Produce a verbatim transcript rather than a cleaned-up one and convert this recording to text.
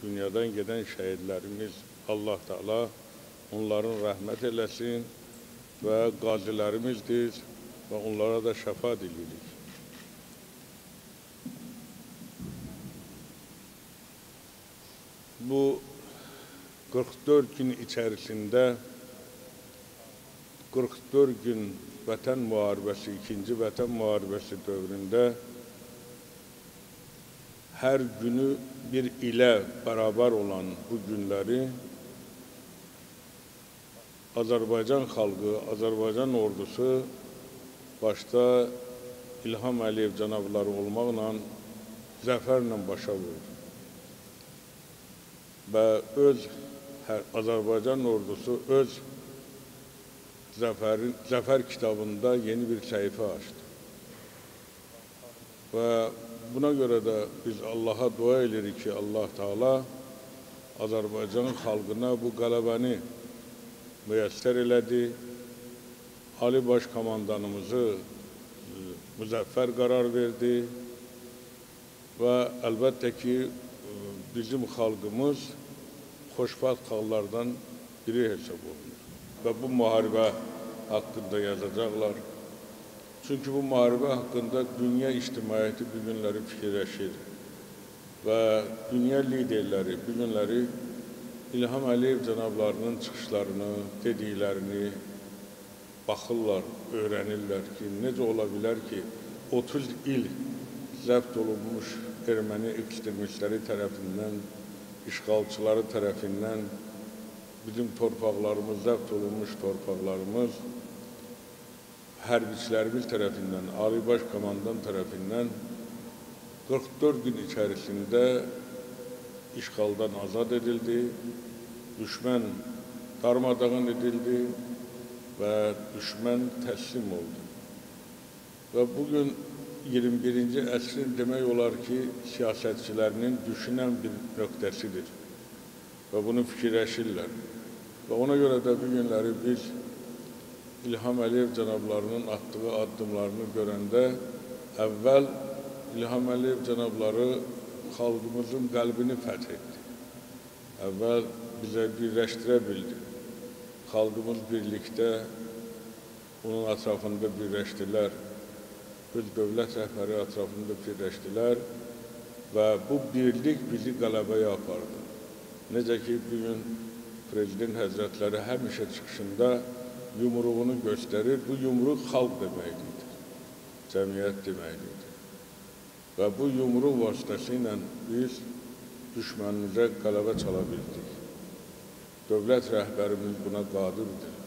dünyadan gedən şəhidlərimiz Allah Teala onların rəhmət eləsin və qazilərimizdir və onlara da şəfa dilirik. Bu qırx dörd gün içərisində qırx dörd gün Vətən müharibəsi, ikinci Vətən müharibəsi dövründə hər günü bir ilə bərabər olan bu günləri Azərbaycan xalqı, Azərbaycan ordusu başda İlham Əliyev cənabları olmaqla zəfərlə başa vurdu. Və öz Azərbaycan ordusu öz zəfərin, zəfər kitabında yeni bir səhifə açdı. Və buna görə də biz Allaha dua edirik ki, Allah Teala Azərbaycan xalqına bu qələbəni müyəssər elədi. Ali Baş Komandanımızı müzəffər qərar verdi və əlbəttə ki, bizim xalqımız xoşbəxt xalqlardan biri hesab olunur. Və bu müharibə haqqında yazacaqlar. Çünki bu müharibə haqqında dünya ictimaiyyəti bu günləri fikirləşir və dünya liderləri bu günləri İlham Əliyev cənablarının çıxışlarını, dediklərini baxırlar, öyrənirlər ki, necə ola bilər ki, otuz il zəbt olunmuş erməni ekstremistləri tərəfindən, işğalçıları tərəfindən bizim torpaqlarımız, zəbt olunmuş torpaqlarımız hərbiçilərimiz tərəfindən, Ali Baş Komandan tərəfindən qırx dörd gün içərisində işğaldan azad edildi, düşmən darmadağın edildi və düşmən təslim oldu. Və bugün iyirmi birinci əsrin demək olar ki, siyasətçilərinin düşünən bir nöqtəsidir və bunu fikirləşirlər. Və ona görə də bu günləri biz İlham Əliyev cənablarının atdığı addımlarını görəndə əvvəl İlham Əliyev cənabları xalqımızın qəlbini fəth etdi. Əvvəl bizə birləşdirə bildi. Xalqımız birlikdə onun ətrafında birləşdilər. Öz dövlət rəhbəri ətrafında birləşdilər və bu birlik bizi qələbəyə apardı. Necə ki, bugün Prezident Həzrətləri həmişə çıxışında yumruğunu göstərir. Bu yumruq xalq deməklidir, cəmiyyət deməklidir. Və bu yumruq vasitəsilə biz düşmənimizə qələbə çala bildik. Dövlət rəhbərimiz buna qadirdir.